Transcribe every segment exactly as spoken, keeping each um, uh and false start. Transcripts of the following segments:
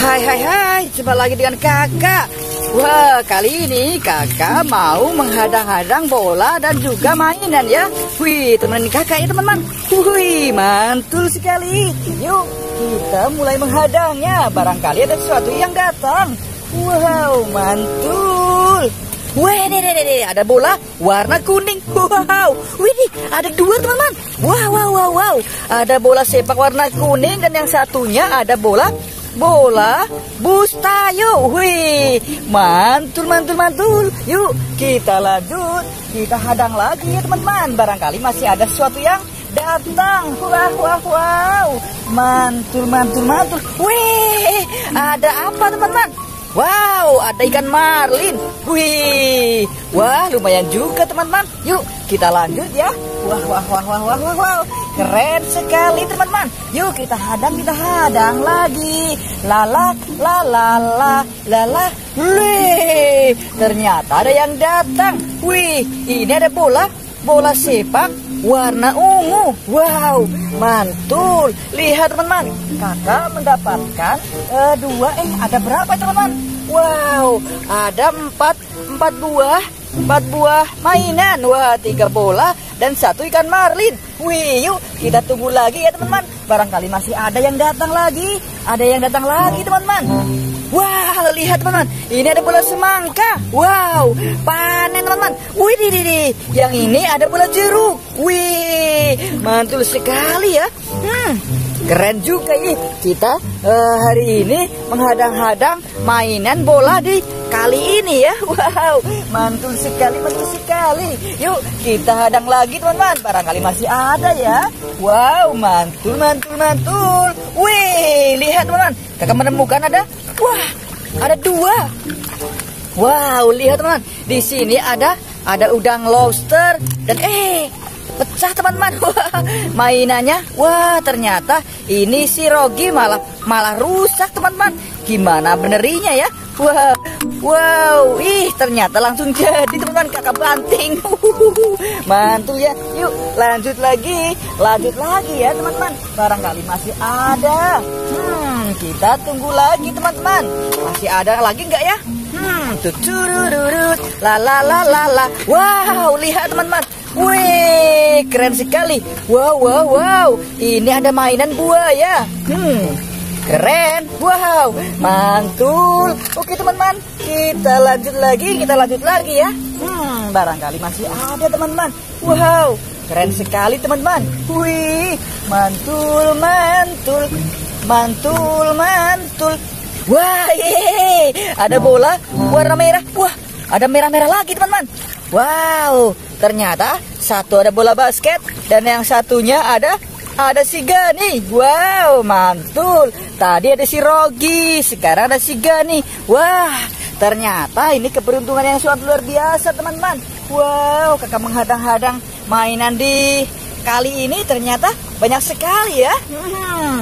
Hai hai hai, jumpa lagi dengan kakak. Wah, kali ini kakak mau menghadang-hadang bola dan juga mainan ya. Wih, temenin kakak ya teman-teman. Wih, mantul sekali. Yuk, kita mulai menghadangnya. Barangkali ada sesuatu yang datang. Wow, mantul. Wih, deh, deh, deh, ada bola warna kuning. Wow, wih, ada dua teman-teman. Wow, wow, wow, wow. Ada bola sepak warna kuning dan yang satunya ada bola bola bustayo. Wih, mantul, mantul, mantul. Yuk, kita lanjut. Kita hadang lagi ya teman-teman. Barangkali masih ada sesuatu yang datang. Wah, wah, wow. Mantul, mantul, mantul. Wih, ada apa teman-teman? Wow, ada ikan marlin. Wih, wah lumayan juga teman-teman. Yuk kita lanjut ya. Wah, wah, wah, wah, wah, wah, wah. Keren sekali teman-teman. Yuk kita hadang, kita hadang lagi. Lala, lala, lala, lala. Wih, ternyata ada yang datang. Wih, ini ada bola, bola sepak warna ungu. Wow, mantul. Lihat teman-teman, kakak mendapatkan uh, dua, eh ada berapa teman-teman? Wow, ada empat, empat buah, empat buah mainan. Wah, tiga bola dan satu ikan marlin. Wih, yuk kita tunggu lagi ya teman-teman. Barangkali masih ada yang datang lagi, ada yang datang lagi teman-teman. Wah, lihat teman-teman, ini ada bola semangka. Wow, panen teman-teman. Wih, di, di, di. Yang ini ada bola jeruk. Wih, mantul sekali ya. Hmm, keren juga ini. Kita uh, hari ini menghadang-hadang mainan bola di kali ini ya. Wow, mantul sekali, mantul sekali. Yuk kita hadang lagi teman-teman. Barangkali masih ada ya. Wow, mantul, mantul, mantul. Wih, lihat teman-teman, kakak menemukan ada. Wah, ada dua. Wow, lihat teman-teman. Di sini ada ada udang lobster dan eh pecah teman-teman. Wah, mainannya. Wah, ternyata ini si Rogi malah malah rusak teman-teman. Gimana benerinya ya? Wow, wow, ih ternyata langsung jadi teman-teman, kakak banting. Mantul ya. Yuk lanjut lagi, lanjut lagi ya teman-teman. Barangkali masih ada. Hmm, kita tunggu lagi teman-teman. Masih ada lagi nggak ya? Hmm, tutururut, la la la la la. Wow, lihat teman-teman. Wih, keren sekali. Wow, wow, wow. Ini ada mainan buaya. Hmm. Keren, wow, mantul. Oke teman-teman, kita lanjut lagi, kita lanjut lagi ya. Hmm, barangkali masih ada teman-teman. Wow, keren sekali teman-teman. Wih, mantul, mantul, mantul, mantul. Wah, yeay, ada bola warna merah. Wah, ada merah-merah lagi teman-teman. Wow, ternyata satu ada bola basket dan yang satunya ada Ada si Gani. Wow, mantul. Tadi ada si Rogi, sekarang ada si Gani. Wah, ternyata ini keberuntungan yang sangat luar biasa teman-teman. Wow, kakak menghadang-hadang mainan di kali ini ternyata banyak sekali ya. Hmm,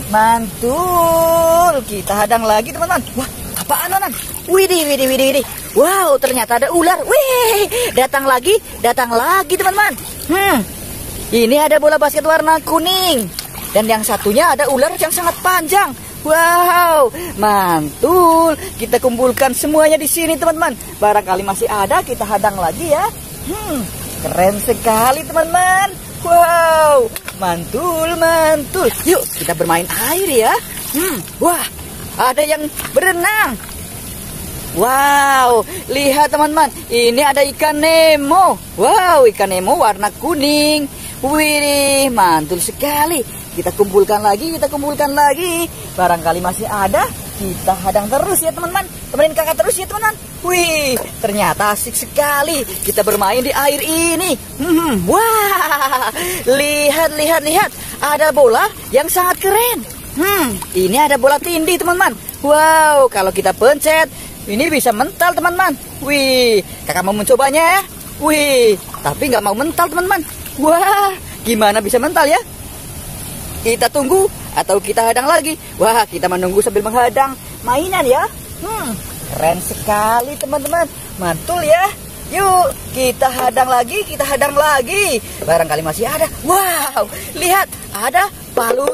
mantul. Kita hadang lagi teman-teman. Wah, apaan teman-teman? Widih, widih, widih, widih. Wow, ternyata ada ular. Wih, datang lagi, datang lagi teman-teman. Hmm. Ini ada bola basket warna kuning. Dan yang satunya ada ular yang sangat panjang. Wow, mantul. Kita kumpulkan semuanya di sini teman-teman. Barangkali masih ada, kita hadang lagi ya. Hmm, keren sekali teman-teman. Wow, mantul, mantul. Yuk kita bermain air ya. Hmm, wah, ada yang berenang. Wow, lihat teman-teman, ini ada ikan Nemo. Wow, ikan Nemo warna kuning. Wih, mantul sekali. Kita kumpulkan lagi, kita kumpulkan lagi. Barangkali masih ada, kita hadang terus ya teman-teman. Temenin kakak terus ya teman-teman. Wih, ternyata asik sekali kita bermain di air ini. Hmm, wah, lihat, lihat, lihat. Ada bola yang sangat keren. Hmm, ini ada bola tindih teman-teman. Wow, kalau kita pencet, ini bisa mental teman-teman. Wih, kakak mau mencobanya ya. Wih, tapi nggak mau mental teman-teman. Wah, gimana bisa mental ya? Kita tunggu atau kita hadang lagi. Wah, kita menunggu sambil menghadang mainan ya. Hmm, keren sekali teman-teman. Mantul ya. Yuk, kita hadang lagi, kita hadang lagi. Barangkali masih ada. Wow, lihat, ada palu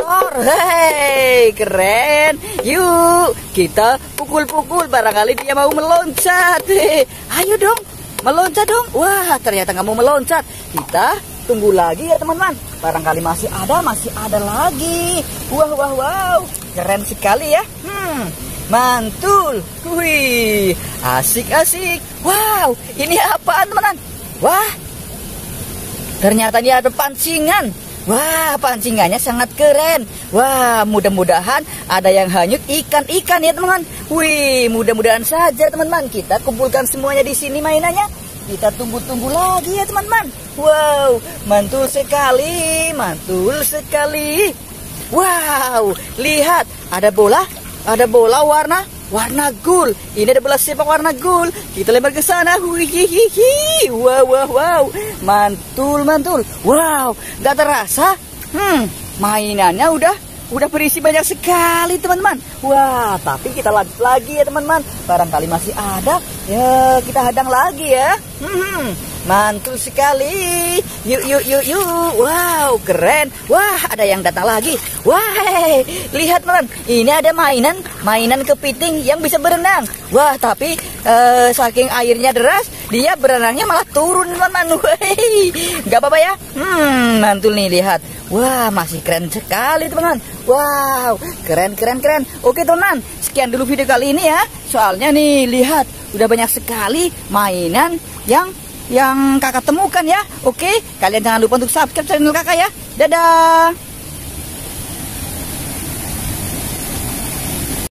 motor. Hei, keren. Yuk, kita pukul-pukul, barangkali dia mau meloncat. Hei, ayo dong, meloncat dong. Wah, ternyata nggak mau meloncat. Kita tunggu lagi ya teman-teman. Barangkali masih ada, masih ada lagi. Wah, wah, wow. Keren sekali ya. Hmm, mantul. Wih, asik-asik. Wow, ini apaan teman-teman? Wah, ternyata dia ada pancingan. Wah, pancingannya sangat keren. Wah, mudah-mudahan ada yang hanyut ikan-ikan ya teman-teman. Wih, mudah-mudahan saja teman-teman. Kita kumpulkan semuanya di sini mainannya. Kita tunggu-tunggu lagi ya teman-teman. Wow, mantul sekali, mantul sekali. Wow, lihat, ada bola, ada bola warna warna gold. Ini ada bola sepak warna gold. Kita lempar ke sana. Hihihi. Wow, wow, wow. Mantul, mantul. Wow, gak terasa. Hmm, mainannya udah udah berisi banyak sekali teman-teman. Wah, tapi kita lanjut lagi ya teman-teman. Barangkali masih ada. Ya, kita hadang lagi ya. Hmm, mantul sekali. Yuk, yuk, yuk, yuk. Wow, keren. Wah, ada yang datang lagi. Wah, lihat teman, ini ada mainan, mainan kepiting yang bisa berenang. Wah, tapi uh, saking airnya deras, dia berenangnya malah turun teman-teman. Gak apa-apa ya. Hmm, mantul nih, lihat. Wah, masih keren sekali teman-teman. Wow, keren, keren, keren. Oke teman-teman, sekian dulu video kali ini ya. Soalnya nih, lihat, udah banyak sekali mainan yang yang kakak temukan ya. Oke, kalian jangan lupa untuk subscribe channel kakak ya. Dadah.